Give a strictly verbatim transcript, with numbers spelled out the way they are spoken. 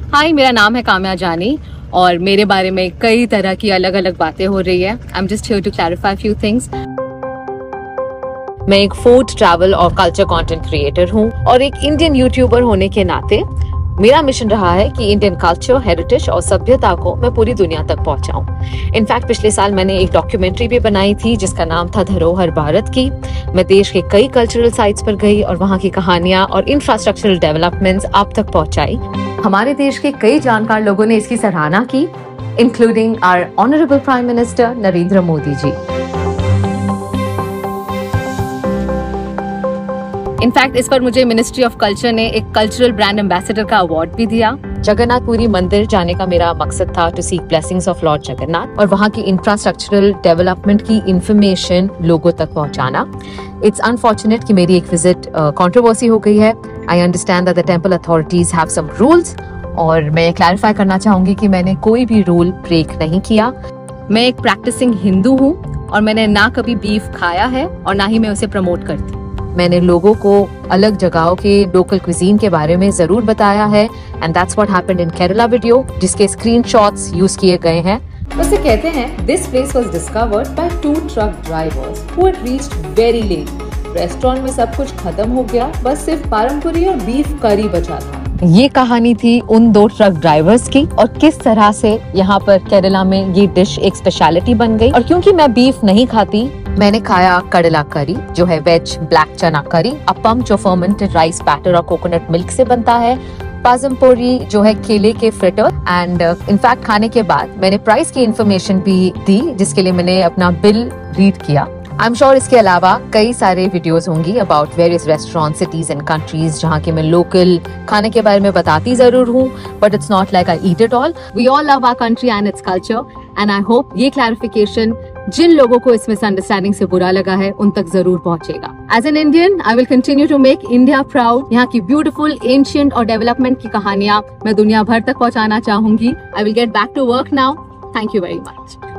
हाय, मेरा नाम है काम्या जानी और मेरे बारे में कई तरह की अलग अलग बातें हो रही है। I am just here to clarify few things. मैं एक फूड, ट्रैवल और कल्चर कंटेंट क्रिएटर हूँ और एक इंडियन यूट्यूबर होने के नाते मेरा मिशन रहा है कि इंडियन कल्चर, हेरिटेज और सभ्यता को मैं पूरी दुनिया तक पहुंचाऊं। इनफैक्ट पिछले साल मैंने एक डॉक्यूमेंट्री भी बनाई थी जिसका नाम था धरोहर भारत की। मैं देश के कई कल्चरल साइट्स पर गई और वहां की कहानियां और इंफ्रास्ट्रक्चरल डेवलपमेंट्स आप तक पहुंचाई। हमारे देश के कई जानकार लोगों ने इसकी सराहना की, including our honourable prime minister Narendra Modi ji. In fact इस पर मुझे मिनिस्ट्री ऑफ कल्चर ने एक कल्चरल ब्रांड एम्बेसडर का अवार्ड भी दिया। जगन्नाथपुरी मंदिर जाने का मेरा मकसद था to seek blessings of lord Jagannath और वहाँ की इंफ्रास्ट्रक्चरल डेवलपमेंट की इंफॉर्मेशन लोगों तक पहुँचाना। इट्स अनफॉर्चुनेट कि मेरी एक विजिट कंट्रोवर्सी uh, हो गई है। I understand that the temple authorities have some rules और मैं क्लैरिफाई करना चाहूंगी कि मैंने कोई भी रूल ब्रेक नहीं किया। मैं एक प्रैक्टिसिंग हिंदू हूँ और मैंने ना कभी बीफ खाया है और ना ही मैं उसे प्रमोट करती। मैंने लोगों को अलग जगहों के लोकल क्विजीन के बारे में जरूर बताया है and that's what happened in Kerala video, जिसके स्क्रीनशॉट्स यूज किए गए हैं। उसे कहते हैं this place was discovered by two truck drivers who had reached very late. Restaurant में सब कुछ खत्म हो गया, बस सिर्फ पारम पूरी और बीफ करी बचा था। ये कहानी थी उन दो ट्रक ड्राइवर्स की और किस तरह से यहाँ पर केरला में ये डिश एक स्पेशलिटी बन गई। और क्योंकि मैं बीफ नहीं खाती, मैंने खाया कडला करी जो है वेज ब्लैक चना करी, अपम जो फर्मेंटेड राइस बैटर और कोकोनट मिल्क से बनता है, पाजमपोरी जो है केले के फ्रिटर एंड इनफैक्ट खाने के बाद मैंने प्राइस की इंफॉर्मेशन भी दी जिसके लिए मैंने अपना बिल रीड किया। आई एम श्योर इसके अलावा कई सारे वीडियोस होंगी about various restaurant, cities and countries जहाँ के मैं लोकल खाने के बारे में बताती जरूर हूँ, but it's not like I eat it all. We all love our country and its culture and I hope ये क्लैरिफिकेशन जिन लोगों को इस मिसअंडरस्टैंडिंग से बुरा लगा है उन तक जरूर पहुंचेगा। As an Indian I will continue to make India proud. यहाँ की ब्यूटीफुल, एंशिएंट और डेवलपमेंट की कहानियां मैं दुनिया भर तक पहुंचाना चाहूंगी। I will get back to work now. Thank you very much.